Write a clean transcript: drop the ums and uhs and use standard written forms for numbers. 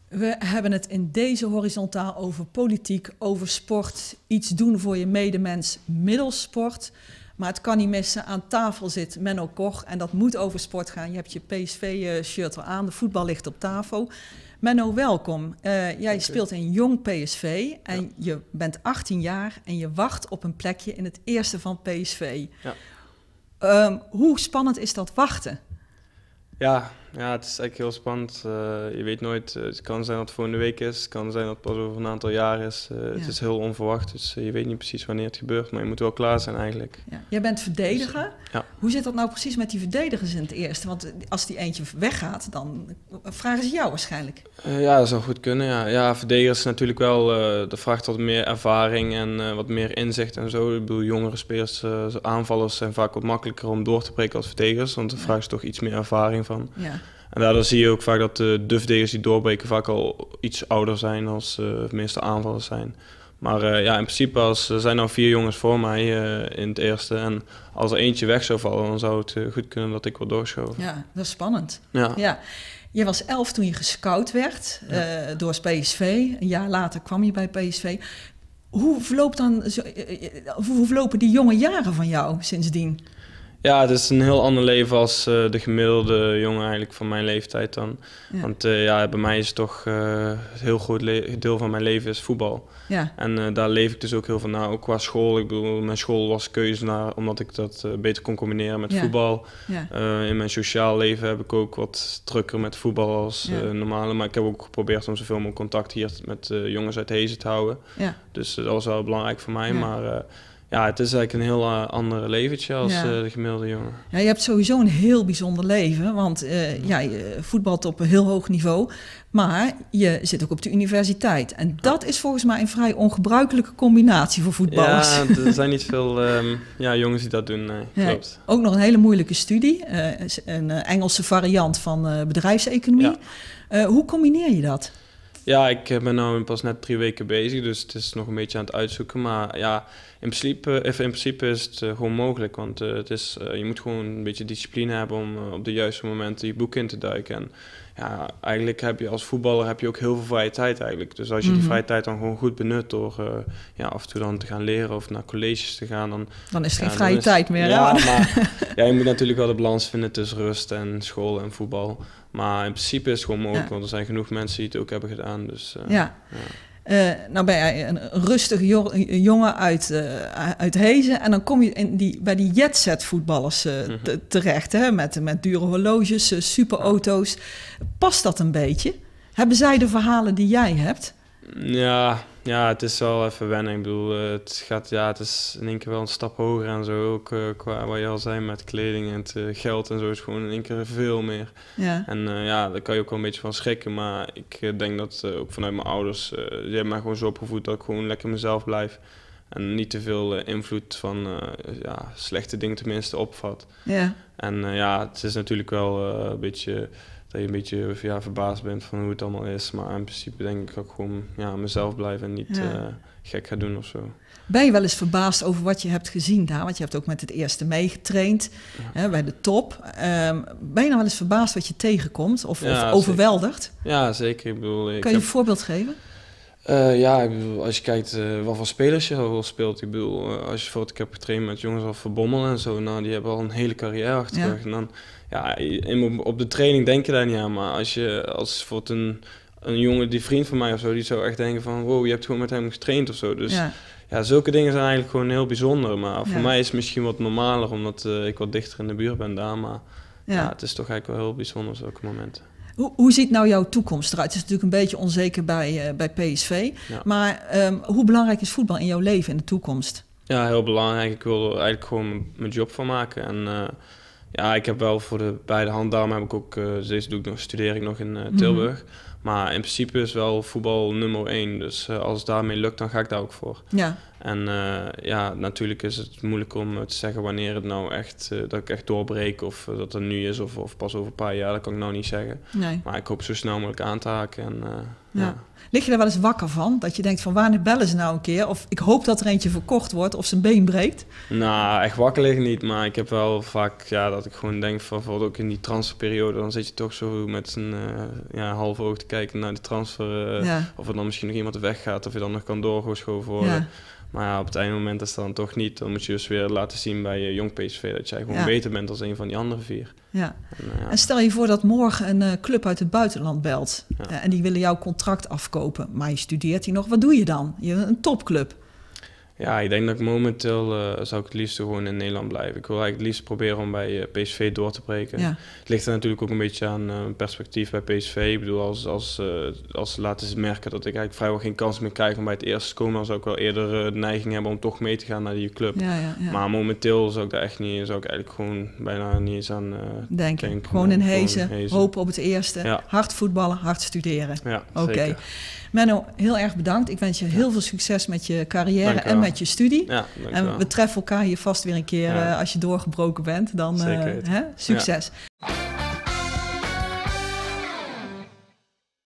We hebben het in deze horizontaal over politiek, over sport, iets doen voor je medemens middels sport. Maar het kan niet missen, aan tafel zit Menno Koch en dat moet over sport gaan. Je hebt je PSV-shirt al aan, de voetbal ligt op tafel. Menno, welkom. Jij speelt in jong PSV en je bent 18 jaar en je wacht op een plekje in het eerste van PSV. Ja. Hoe spannend is dat wachten? Ja, het is eigenlijk heel spannend. Je weet nooit, het kan zijn dat het volgende week is, het kan zijn dat het pas over een aantal jaar is. Het is heel onverwacht, dus je weet niet precies wanneer het gebeurt, maar je moet wel klaar zijn eigenlijk. Ja. Jij bent verdediger. Dus, Hoe zit dat nou precies met die verdedigers in het eerste? Want als die eentje weggaat, dan vragen ze jou waarschijnlijk. Ja, dat zou goed kunnen. Ja, verdedigers is natuurlijk wel, dat vraagt wat meer ervaring en wat meer inzicht en zo. Ik bedoel, jongere spelers, aanvallers zijn vaak wat makkelijker om door te breken als verdedigers, want dan vragen ze toch iets meer ervaring van. Ja. En daardoor zie je ook vaak dat de verdedigers die doorbreken vaak al iets ouder zijn als de meeste aanvallers zijn. Maar in principe, er zijn nou 4 jongens voor mij in het eerste. En als er eentje weg zou vallen, dan zou het goed kunnen dat ik word doorgeschoven. Ja, dat is spannend. Ja. Je was 11 toen je gescout werd door PSV. Een jaar later kwam je bij PSV. Hoe verlopen die jonge jaren van jou sindsdien? Ja, het is een heel ander leven als de gemiddelde jongen eigenlijk van mijn leeftijd dan. Ja. Want bij mij is toch een heel groot deel van mijn leven is voetbal. Ja. En daar leef ik dus ook heel veel naar, ook qua school. Ik bedoel, mijn school was keuze omdat ik dat beter kon combineren met voetbal. Ja. In mijn sociaal leven heb ik ook wat drukker met voetbal als normale. Maar ik heb ook geprobeerd om zoveel mogelijk contact hier met jongens uit Hezen te houden. Ja. Dus dat was wel belangrijk voor mij, maar... het is eigenlijk een heel ander leventje als de gemiddelde jongen. Ja, je hebt sowieso een heel bijzonder leven, want je voetbalt op een heel hoog niveau, maar je zit ook op de universiteit. En dat is volgens mij een vrij ongebruikelijke combinatie voor voetballers. Ja, er zijn niet veel jongens die dat doen, nee, klopt. Ook nog een hele moeilijke studie, een Engelse variant van bedrijfseconomie. Ja. Hoe combineer je dat? Ja, ik ben nu pas net 3 weken bezig, dus het is nog een beetje aan het uitzoeken. Maar ja, in principe is het gewoon mogelijk, want je moet gewoon een beetje discipline hebben om op de juiste momenten je boek in te duiken. En ja, eigenlijk heb je als voetballer ook heel veel vrije tijd eigenlijk. Dus als je die vrije tijd dan gewoon goed benut door af en toe dan te gaan leren of naar colleges te gaan, dan is er geen vrije tijd meer. Ja, maar je moet natuurlijk wel de balans vinden tussen rust en school en voetbal. Maar in principe is het gewoon mogelijk, want er zijn genoeg mensen die het ook hebben gedaan. Dus, nou ben jij een rustige jongen uit Hezen en dan kom je bij die jetset voetballers terecht, hè? Met dure horloges, superauto's. Past dat een beetje? Hebben zij de verhalen die jij hebt? Ja, het is wel even wennen. Ik bedoel, het is in één keer wel een stap hoger en zo. Ook qua wat je al zei met kleding en het geld en zo is gewoon in één keer veel meer. Ja. En daar kan je ook wel een beetje van schrikken. Maar ik denk dat ook vanuit mijn ouders, die hebben mij gewoon zo opgevoed dat ik gewoon lekker mezelf blijf. En niet te veel invloed van slechte dingen tenminste opvat. Ja. En het is natuurlijk wel een beetje... dat je een beetje verbaasd bent van hoe het allemaal is. Maar in principe denk ik dat ik gewoon mezelf blijf en niet gek ga doen of zo. Ben je wel eens verbaasd over wat je hebt gezien daar? Want je hebt ook met het eerste meegetraind bij de top. Ben je nou wel eens verbaasd wat je tegenkomt of overweldigd? Zeker. Ja, zeker. Ik bedoel, kan je een voorbeeld geven? Ik bedoel, als je kijkt wat voor spelers je al speelt. Ik bedoel, als je bijvoorbeeld, ik heb getraind met jongens als Verbommel en zo. Nou, die hebben al een hele carrière achter de rug. En dan, op de training denk je daar niet aan. Maar als bijvoorbeeld een jongen, die vriend van mij of zo, die zou echt denken van, wow, je hebt gewoon met hem getraind of zo. Dus zulke dingen zijn eigenlijk gewoon heel bijzonder. Maar voor mij is het misschien wat normaler, omdat ik wat dichter in de buurt ben daar. Maar het is toch eigenlijk wel heel bijzonder, zulke momenten. Hoe ziet nou jouw toekomst eruit? Het is natuurlijk een beetje onzeker bij PSV. Ja. Maar hoe belangrijk is voetbal in jouw leven in de toekomst? Ja, heel belangrijk. Ik wil er eigenlijk gewoon mijn job van maken. En ik heb wel voor de beide hand, daarom heb ik ook, studeer ik nog in Tilburg. Maar in principe is wel voetbal nummer 1. Dus als het daarmee lukt, dan ga ik daar ook voor. Ja. En ja, natuurlijk is het moeilijk om te zeggen wanneer het nou echt, dat ik echt doorbreek of dat het nu is of pas over een paar jaar, dat kan ik nou niet zeggen. Nee. Maar ik hoop zo snel mogelijk aan te haken. En, ja. Lig je er wel eens wakker van? Dat je denkt van wanneer bellen ze nou een keer? Of ik hoop dat er eentje verkocht wordt of zijn been breekt? Nou, echt wakker liggen niet. Maar ik heb wel vaak dat ik gewoon denk van bijvoorbeeld ook in die transferperiode. Dan zit je toch zo met een half oog te kijken naar die transfer. Of er dan misschien nog iemand weggaat of je dan nog kan doorgeschoven worden. Ja. Maar ja, op het einde moment is dat dan toch niet. Dan moet je dus weer laten zien bij jong PSV dat jij gewoon beter bent dan een van die andere 4. Ja. En stel je voor dat morgen een club uit het buitenland belt. En die willen jouw contract afkopen. Maar je studeert hier nog. Wat doe je dan? Je bent een topclub. Ja, ik denk dat ik momenteel zou ik het liefst gewoon in Nederland blijven. Ik wil eigenlijk het liefst proberen om bij PSV door te breken. Ja. Het ligt er natuurlijk ook een beetje aan perspectief bij PSV. Ik bedoel, als ze laten merken dat ik eigenlijk vrijwel geen kans meer krijg om bij het eerste te komen, dan zou ik wel eerder de neiging hebben om toch mee te gaan naar die club. Ja. Maar momenteel zou ik daar echt niet, zou ik eigenlijk gewoon bijna niet eens aan denken. Gewoon in Hezen, hopen op het eerste. Ja. Hard voetballen, hard studeren. Ja, oké. Menno, heel erg bedankt. Ik wens je heel veel succes met je carrière en met je studie. Ja, en we treffen elkaar hier vast weer een keer als je doorgebroken bent. Dan succes. Ja.